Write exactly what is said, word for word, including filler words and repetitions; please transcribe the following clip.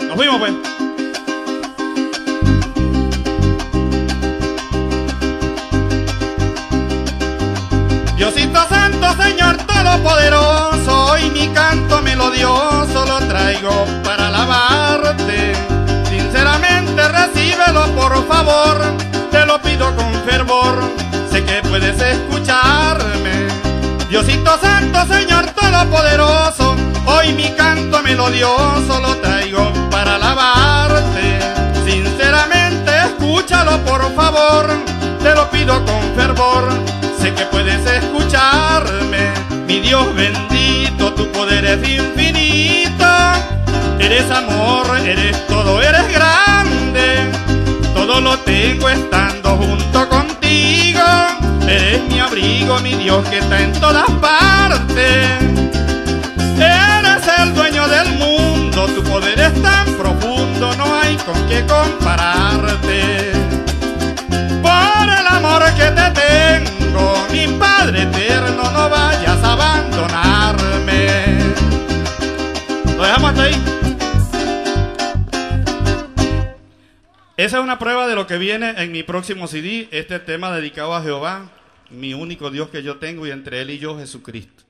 Nos fuimos pues. Diosito Santo, Señor Todopoderoso, hoy mi canto melodioso lo traigo para alabarte. Sinceramente recíbelo por favor, te lo pido con fervor, sé que puedes escucharme. Diosito Santo, Señor Todopoderoso, hoy mi canto melodioso lo traigo para alabarte. Sinceramente escúchalo por favor, te lo pido con fervor, sé que puedes escucharme. Mi Dios bendito, tu poder es infinito, eres amor, eres todo, eres grande. Todo lo tengo estando junto contigo, eres mi abrigo, mi Dios que está en todas partes. Eres el dueño del mundo, tu poder es tan profundo, no hay con qué compararte. Por el amor que te tengo, mi Padre eterno, no vayas a abandonarme. Lo dejamos hasta ahí. Esa es una prueba de lo que viene en mi próximo C D, este tema dedicado a Jehová, mi único Dios que yo tengo, y entre Él y yo Jesucristo.